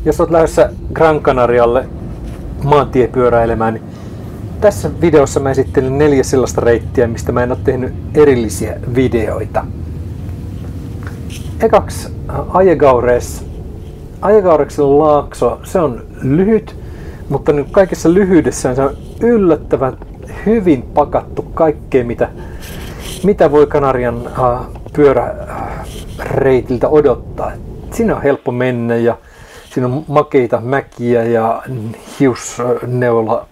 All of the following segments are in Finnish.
Jos olet lähdössä Gran Canarialle maantiepyöräilemään, niin tässä videossa mä esittelen 4 sellaista reittiä, mistä mä en ole tehnyt erillisiä videoita. Ekaksi Ayegaures. Ayegaureksen laakso, se on lyhyt, mutta nyt kaikessa lyhyydessään se on yllättävän hyvin pakattu kaikkea, mitä voi Kanarian pyöräreitiltä odottaa. Siinä on helppo mennä ja siinä on makeita mäkiä ja hiusneula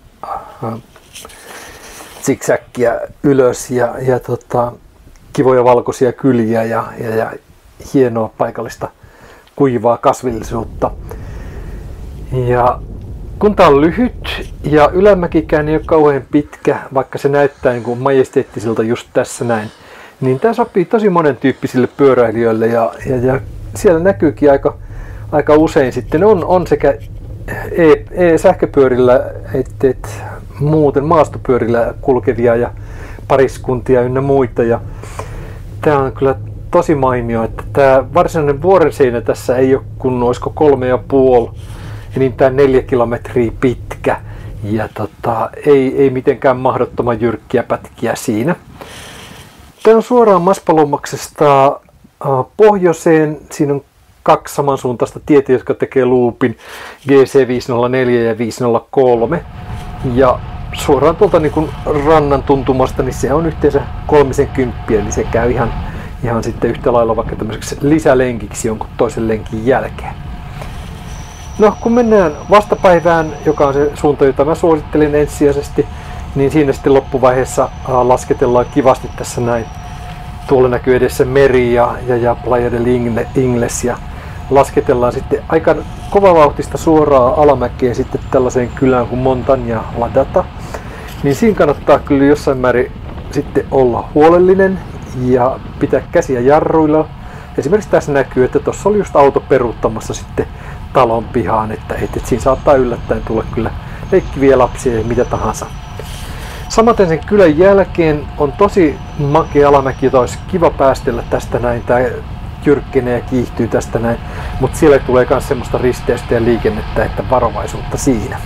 zigzaggia ylös ja kivoja valkoisia kyliä ja hienoa paikallista kuivaa kasvillisuutta. Ja kun tää on lyhyt ja ylämäkikään ei ole kauhean pitkä, vaikka se näyttää niin kuin majesteettiselta just tässä näin, niin tää sopii tosi monen tyyppisille pyöräilijöille ja siellä näkyykin aika usein sitten on sekä sähköpyörillä että muuten maastopyörillä kulkevia ja pariskuntia ynnä muita. Ja tää on kyllä tosi mainio, että tää varsinainen vuorenseinä tässä ei ole kun olisiko 3,5 enintään 4 kilometriä pitkä ja ei mitenkään mahdottoman jyrkkiä pätkiä siinä. Tää on suoraan Maspalomaksesta pohjoiseen. Siinä on 2 samansuuntaista tietä, jotka tekee loopin GC 504 ja 503. Ja suoraan tuolta niin kuin rannan tuntumasta, niin se on yhteensä 30, eli se käy ihan sitten yhtä lailla vaikka tämmöiseksi lisälenkiksi jonkun toisen lenkin jälkeen. No, kun mennään vastapäivään, joka on se suunta, jota mä suosittelen ensisijaisesti, niin siinä sitten loppuvaiheessa lasketellaan kivasti tässä näin. Tuolla näkyy edessä meri ja Playa del Ingles ja lasketellaan sitten aika kovavauhtista suoraa alamäkeä sitten tällaiseen kylään kuin Montaña La Data. Niin siinä kannattaa kyllä jossain määrin sitten olla huolellinen ja pitää käsiä jarruilla. Esimerkiksi tässä näkyy, että tuossa oli just auto peruuttamassa sitten talon pihaan, että siinä saattaa yllättäen tulla kyllä leikkiviä lapsia ja mitä tahansa. Samaten sen kylän jälkeen on tosi makea alamäki, jota olisi kiva päästellä tästä näin. Tää jyrkkenee ja kiihtyy tästä näin, mutta siellä tulee myös semmoista risteystä ja liikennettä, että varovaisuutta siinä.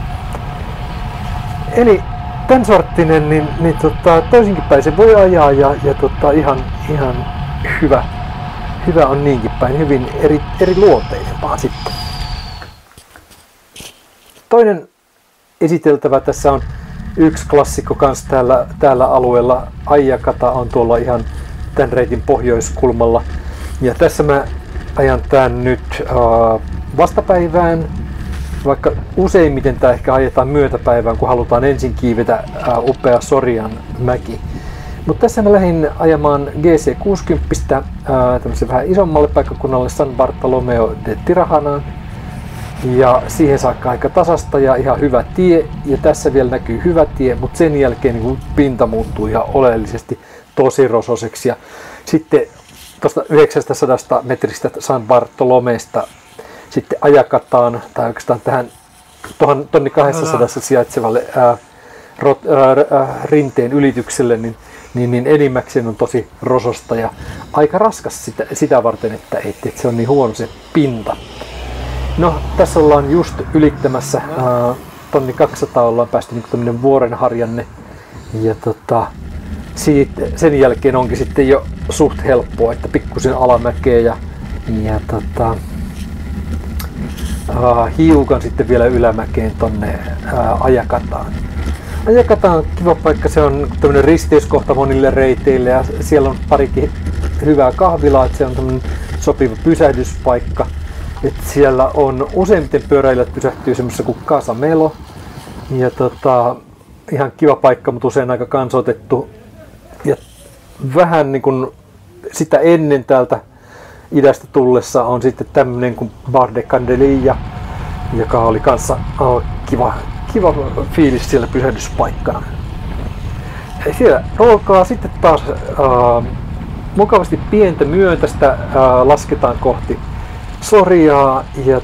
Eli tämän sorttinen, niin toisinkin päin se voi ajaa ja ihan hyvä on niinkin päin, hyvin eri luonteinen vaan sitten. Toinen esiteltävä tässä on yksi klassikko kans täällä alueella. Ayakata on tuolla ihan tämän reitin pohjoiskulmalla. Ja tässä mä ajan tän nyt vastapäivään, vaikka useimmiten tää ehkä ajetaan myötäpäivään, kun halutaan ensin kiivetä upea Sorian mäki. Mutta tässä mä lähdin ajamaan GC60 tämmöisen vähän isommalle paikkakunnalle San Bartolomeo de Tirajanaan. Ja siihen saakka aika tasasta ja ihan hyvä tie. Ja tässä vielä näkyy hyvä tie, mutta sen jälkeen niin pinta muuttuu ihan oleellisesti tosi rososeksi. Ja sitten tuosta 900 metristä San Bartolomeesta sitten Ayakataan, tai oikeastaan tähän 1200 sijaitsevalle rinteen ylitykselle, niin enimmäkseen on tosi rososta ja aika raskas sitä varten, että se on niin huono se pinta. No, tässä ollaan just ylittämässä 1200, ollaan päästy niin tämmönen vuorenharjanne ja sen jälkeen onkin sitten jo suht helppoa, että pikkusen alamäkeä ja hiukan sitten vielä ylämäkeen tonne Ayakataan. Ayakata on kiva paikka, se on tämmönen risteyskohta monille reiteille ja siellä on parikin hyvää kahvilaa, että se on tämmönen sopiva pysähdyspaikka. Et siellä on useimmiten pyöräilijät pysähtyy semmoisessa kuin Casa Melo ja ihan kiva paikka, mutta usein aika kansoitettu. Ja vähän niin kuin sitä ennen täältä idästä tullessa on sitten tämmönen kuin Bar de Candelilla, joka oli kanssa kiva fiilis siellä pysähdyspaikkana. Siellä ruokaa sitten taas mukavasti pientä myöntästä lasketaan kohti Soriaa ja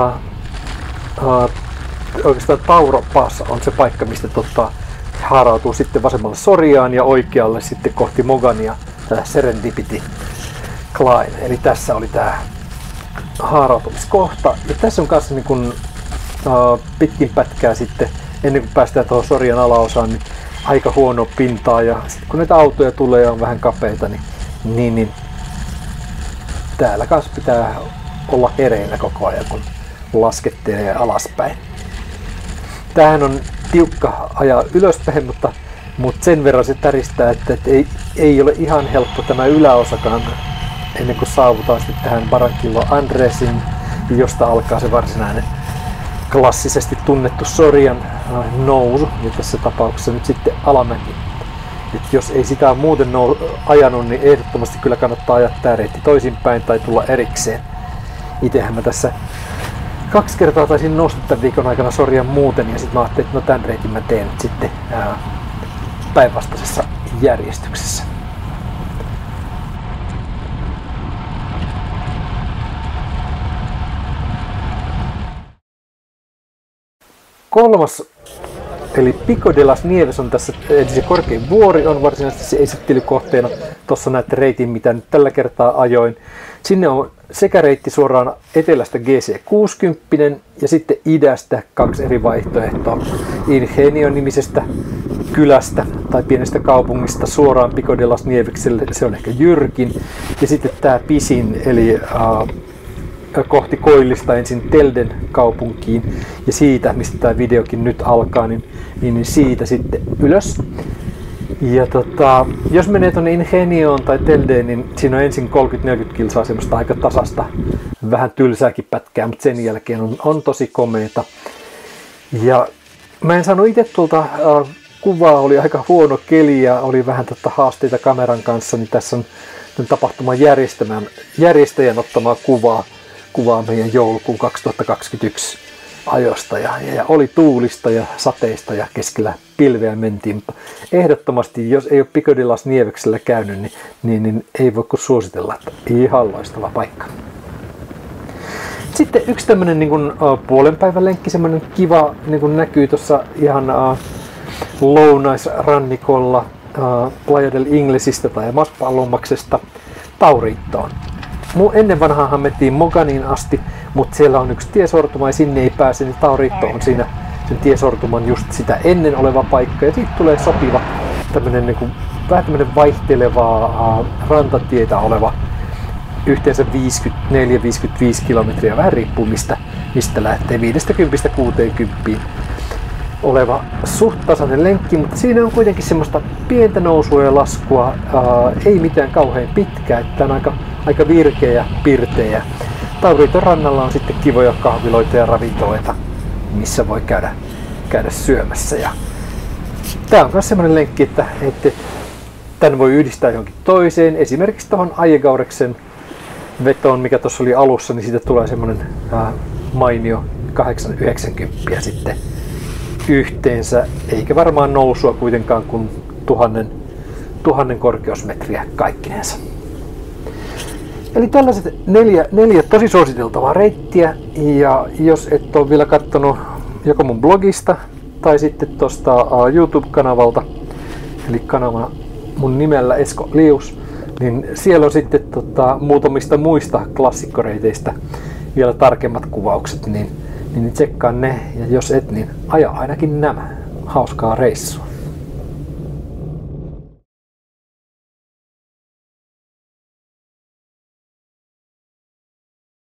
oikeastaan Tauro Pass on se paikka, mistä haarautuu sitten vasemmalle Soriaan ja oikealle sitten kohti Mogania Serendipity Climb. Eli tässä oli tää haarautumiskohta. Ja tässä on kanssa niin kun, pitkin pätkää sitten, ennen kuin päästään tuohon Sorian alaosaan, niin aika huono pintaa. Ja sitten kun näitä autoja tulee ja on vähän kapeita, niin täällä kanssa pitää olla hereillä koko ajan, kun laskettelee alaspäin. Tämähän on tiukka ajaa ylöspäin, mutta sen verran se täristää, että ei ole ihan helppo tämä yläosakaan ennen kuin saavutaan sitten tähän Barranquilla Andresin, josta alkaa se varsinainen klassisesti tunnettu Sorian nousu, ja tässä tapauksessa nyt sitten alamäki. Et jos ei sitä ole muuten ajanut, niin ehdottomasti kyllä kannattaa ajaa tämä reitti toisinpäin tai tulla erikseen. Itsehän mä tässä 2 kertaa taisin nousta tämän viikon aikana Sorian muuten, ja sitten mä ajattelin, että no tämän reitin mä teen nyt sitten päinvastaisessa järjestyksessä. Kolmas, eli Pico de las Nieves on tässä, eli se korkein vuori on varsinaisesti se esittelykohteena. Tuossa näette reitin, mitä nyt tällä kertaa ajoin. Sinne on sekä reitti suoraan etelästä GC60 ja sitten idästä 2 eri vaihtoehtoa. Ingenio-nimisestä kylästä tai pienestä kaupungista suoraan Pico de las Nievekselle, se on ehkä jyrkin. Ja sitten tämä pisin, eli kohti koillista ensin Telden kaupunkiin ja siitä, mistä tämä videokin nyt alkaa, niin siitä sitten ylös. Ja jos menee tuonne Ingenioon tai Teldeen, niin siinä on ensin 30-40 kilsaa semmoista aika tasasta, vähän tylsääkin pätkää, mutta sen jälkeen on tosi komeeta. Ja mä en saanut itse tuolta kuvaa, oli aika huono keli ja oli vähän haasteita kameran kanssa, niin tässä on tapahtuman järjestäjän ottamaa kuvaa meidän joulukuun 2021 ajosta ja oli tuulista ja sateista ja keskellä pilveä mentiin, mutta ehdottomasti jos ei ole Pico de las Nieveksellä käynyt, niin ei voi kuin suositella, että ihan loistava paikka. Sitten yksi tämmönen niin kuin puolen päivän lenkki, semmoinen kiva, niin kuin näkyy tuossa ihan lounaisrannikolla Playa del Inglesistä tai Maspalomaksesta Tauriittoon. Ennen vanhaahan mentiin Moganiin asti, mutta siellä on yksi tiesortuma ja sinne ei pääse, niin Tauriitto on siinä sen tiesortuman just sitä ennen oleva paikka. Ja siitä tulee sopiva tämmönen niin kuin, vähän tämmönen vaihtelevaa rantatietä oleva yhteensä 54-55 kilometriä, vähän riippuu mistä lähtee, 50-60 oleva suht tasainen lenkki, mutta siinä on kuitenkin semmoista pientä nousua ja laskua, ei mitään kauhean pitkää, että on aika virkeä ja pirteä. Tauriiton rannalla on sitten kivoja kahviloita ja ravintoloita, missä voi käydä syömässä. Ja tää on myös semmoinen lenkki, että tän voi yhdistää johonkin toiseen, esimerkiksi tuohon Aiegaureksen vetoon, mikä tuossa oli alussa, niin siitä tulee semmoinen mainio 890 sitten yhteensä, eikä varmaan nousua kuitenkaan kuin 1000 korkeusmetriä kaikkinensa. Eli tällaiset neljä tosi suositeltavaa reittiä, ja jos et ole vielä katsonut joko mun blogista tai sitten tuosta YouTube-kanavalta, eli kanava mun nimellä Esko Lius, niin siellä on sitten muutamista muista klassikkoreiteistä vielä tarkemmat kuvaukset, niin tsekkaa ne, ja jos et, niin aja ainakin nämä. Hauskaa reissua!